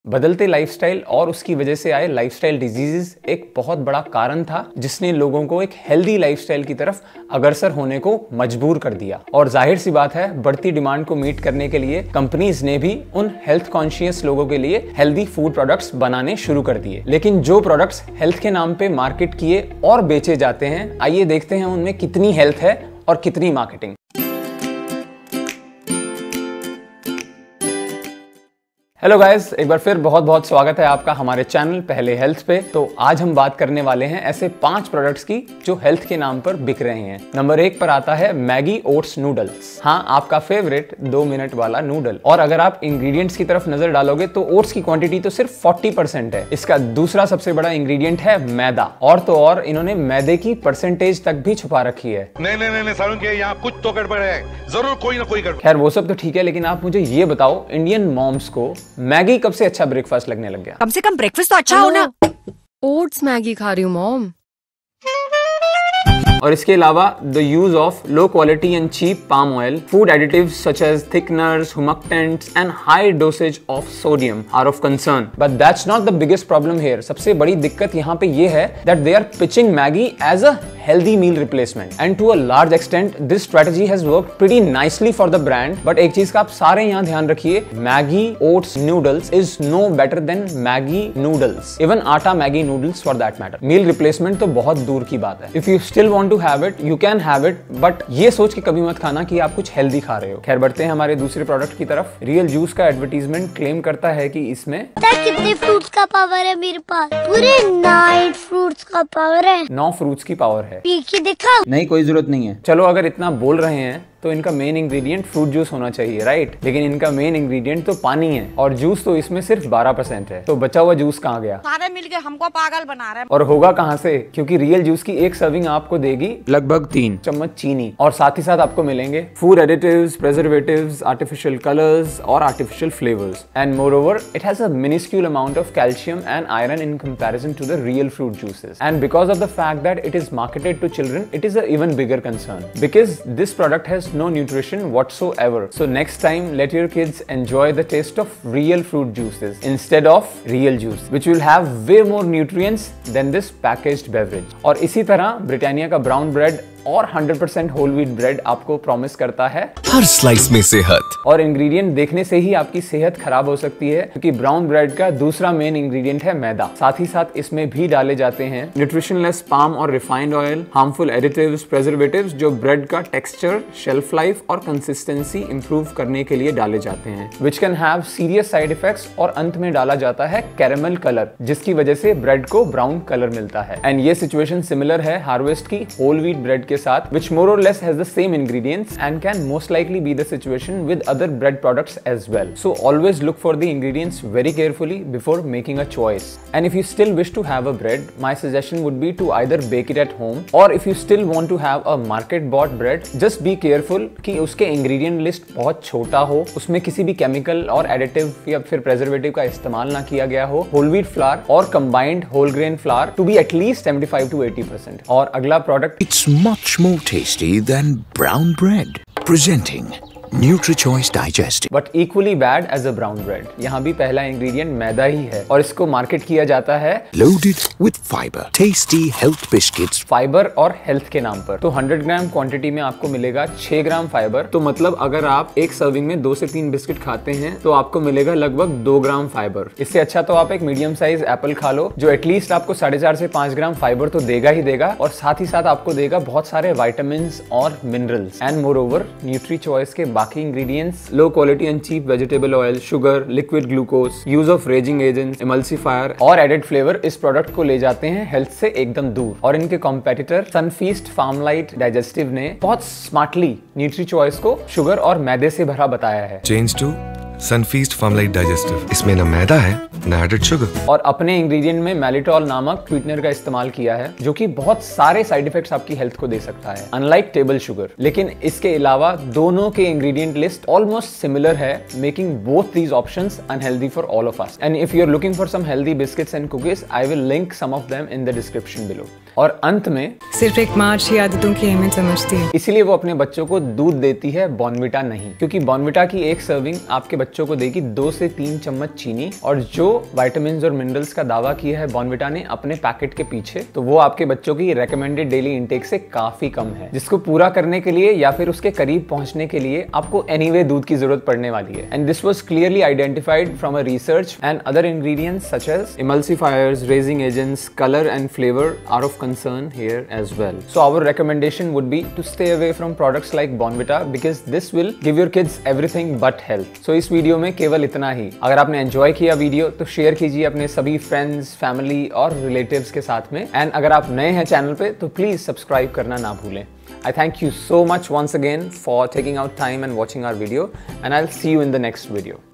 बदलते लाइफस्टाइल और उसकी वजह से आए लाइफस्टाइल डिजीजेस एक बहुत बड़ा कारण था जिसने लोगों को एक हेल्दी लाइफस्टाइल की तरफ अग्रसर होने को मजबूर कर दिया। और जाहिर सी बात है, बढ़ती डिमांड को मीट करने के लिए कंपनीज ने भी उन हेल्थ कॉन्शियस लोगों के लिए हेल्दी फूड प्रोडक्ट्स बनाने शुरू कर दिए। लेकिन जो प्रोडक्ट्स हेल्थ के नाम पे मार्केट किए और बेचे जाते हैं, आइए देखते हैं उनमें कितनी हेल्थ है और कितनी मार्केटिंग। हेलो गाइस, एक बार फिर बहुत बहुत स्वागत है आपका हमारे चैनल पहले हेल्थ पे। तो आज हम बात करने वाले हैं ऐसे 5 प्रोडक्ट्स की जो हेल्थ के नाम पर बिक रहे हैं। नंबर 1 पर आता है मैगी ओट्स नूडल्स। हाँ, आपका फेवरेट 2 मिनट वाला नूडल। और अगर आप इंग्रेडिएंट्स की तरफ नजर डालोगे तो ओट्स की क्वांटिटी तो सिर्फ 40% है। इसका दूसरा सबसे बड़ा इंग्रेडिएंट है मैदा। और तो और इन्होंने मैदे की परसेंटेज तक भी छुपा रखी है। नहीं सारुण के यहाँ कुछ तो गड़बड़ है, जरूर कोई ना कोई गड़बड़। खैर वो सब तो ठीक है, लेकिन आप मुझे ये बताओ, इंडियन मॉम्स को मैगी कब से अच्छा ब्रेकफास्ट लगने लग गया? कम से कम ब्रेकफास्ट तो अच्छा हो ना। ओट्स मैगी खा रही हूँ मॉम। और इसके अलावा the use of low quality and cheap palm oil, food additives such as thickeners, humectants and high dosage of sodium are of concern. But that's not the biggest problem here. सबसे बड़ी दिक्कत यहाँ पे ये है that they are pitching Maggi as a healthy meal replacement and to a large extent this strategy has worked pretty nicely for the brand। but एक चीज का आप सारे यहाँ ध्यान रखिए, Maggi oats noodles is no better than Maggi noodles, even आटा Maggi noodles for that matter। meal replacement तो बहुत दूर की बात है। if you still want to have it you can have it, but ये सोच के कभी मत खाना कि आप कुछ हेल्दी खा रहे हो। खैर बढ़ते हैं हमारे दूसरे प्रोडक्ट की तरफ। रियल जूस का एडवर्टीजमेंट क्लेम करता है कि इसमें कितने फ्रूट्स का पावर है मेरे पास, पूरे 9 फ्रूट्स का पावर है। 9 फ्रूट्स की पावर है। पी के दिखा? नहीं, कोई जरूरत नहीं है। चलो, अगर इतना बोल रहे हैं तो इनका मेन इंग्रेडिएंट फ्रूट जूस होना चाहिए, राइट? लेकिन इनका मेन इंग्रेडिएंट तो पानी है और जूस तो इसमें सिर्फ 12% है। तो बचा हुआ जूस कहाँ गया? सारे मिलके हमको पागल बना रहे हैं। और होगा कहाँ से? क्योंकि रियल जूस की एक सर्विंग आपको देगी लगभग 3 चम्मच चीनी, और साथ ही साथ आपको मिलेंगे food additives, preservatives, artificial colours और artificial flavours. And moreover it has a minuscule amount of calcium and iron in comparison to the real fruit juices. And because of the fact that it is marketed to children, it is a even bigger concern because this product has no nutrition whatsoever. So next time let your kids enjoy the taste of real fruit juices instead of real juice, which will have way more nutrients than this packaged beverage। और इसी तरह Britannia का brown bread और 100% whole wheat bread आपको promise करता है हर slice में सेहत। और इंग्रेडिएंट देखने से ही आपकी सेहत खराब हो सकती है, क्योंकि ब्राउन ब्रेड का दूसरा मेन इंग्रेडिएंट है मैदा। साथ ही साथ इसमें भी डाले जाते हैं न्यूट्रिशनलेस पाम और refined oil, harmful additives, preservatives जो ब्रेड का टेक्सचर, शेल्फ लाइफ और कंसिस्टेंसी इंप्रूव करने के लिए डाले जाते हैं, which can have serious side effects. और अंत में डाला जाता है कैरेमल कलर, जिसकी वजह से ब्रेड को ब्राउन कलर मिलता है। एंड ये सिचुएशन सिमिलर है हार्वेस्ट की होल व्हीट ब्रेड के साथ, which more or less has the same ingredients and can most likely be the situation with other bread products as well. So always look for the ingredients very carefully before making a choice. And if you still wish to have a bread, my suggestion would be to either bake it at home, or if you still want to have a market bought bread, just be careful कि उसके ingredient list बहुत छोटा हो, उसमें किसी भी chemical और additive या फिर preservative का इस्तेमाल ना किया गया हो, whole wheat flour और combined whole grain flour to be at least 75 to 80%। और अगला product, It's much more tasty than brown bread. Presenting NutriChoice Digestive, but equally bad as a brown bread। यहाँ भी पहला इंग्रेडिएंट मैदा ही है और इसको market किया जाता है loaded with fiber, tasty health biscuits। Fibre और हेल्थ के नाम पर। तो 100 ग्राम क्वांटिटी में आपको मिलेगा 6 ग्राम फाइबर। तो मतलब अगर आप एक सर्विंग में 2 से 3 बिस्किट खाते हैं तो आपको मिलेगा लगभग 2 ग्राम फाइबर। इससे अच्छा तो आप एक मीडियम साइज एप्पल खा लो, जो एटलीस्ट आपको 4.5 से 5 ग्राम फाइबर तो देगा ही देगा, और साथ ही साथ आपको देगा बहुत सारे विटामिन और minerals. And moreover NutriChoice के बाकी ingredients, low quality and cheap vegetable oil, sugar, liquid glucose, use of raising agents, emulsifier और एडेड फ्लेवर इस प्रोडक्ट को ले जाते हैं हेल्थ से एकदम दूर। और इनके कॉम्पिटिटर सनफीस्ट फार्मलाइट डाइजेस्टिव ने बहुत स्मार्टली न्यूट्रीचॉइस को शुगर और मैदे से भरा बताया है। Change to Sunfeast Farmlite digestive. इसमें न मैदा है न एडेड शुगर, और अपने इंग्रेडिएंट में मैलिटॉल नामक स्वीटनर का इस्तेमाल किया है, जो कि बहुत सारे साइड इफेक्ट्स आपकी हेल्थ को दे सकता है, अनलाइक टेबल शुगर। लेकिन इसके अलावा दोनों के इंग्रेडिएंट लिस्ट ऑलमोस्ट सिमिलर है, making both these options unhealthy for all of us. And if you are looking for some healthy biscuits and cookies, I will link some of them in the description below. और अंत में सिर्फ एक माँ अच्छी आदतों की अहमियत समझती है, इसीलिए वो अपने बच्चों को दूध देती है, बॉर्नविटा नहीं, क्योंकि बॉर्नविटा की एक सर्विंग आपके बच्चों को देगी 2 से 3 चम्मच चीनी, और जो विटामिन्स और मिनरल्स का दावा किया है बॉर्नविटा ने अपने पैकेट के पीछे, तो वो आपके बच्चों की रेकमेंडेड डेली इंटेक से काफी कम है, जिसको पूरा करने के लिए या फिर उसके करीब पहुंचने के लिए आपको एनीवे दूध की जरूरत पड़ने वाली है। And this was clearly identified from a research, and other ingredients such as emulsifiers, raising agents, color and flavor are of concern here as well. So our recommendation would be to stay away from products like Bournvita because this will give your kids everything but health. So इस video में केवल इतना ही। अगर आपने enjoy किया video तो share कीजिए अपने सभी फ्रेंड्स, फैमिली और रिलेटिव्स के साथ में। एंड अगर आप नए हैं चैनल पे तो प्लीज सब्सक्राइब करना ना भूलें। I thank you so much once again for taking out time and watching our video, and I'll see you in the next video.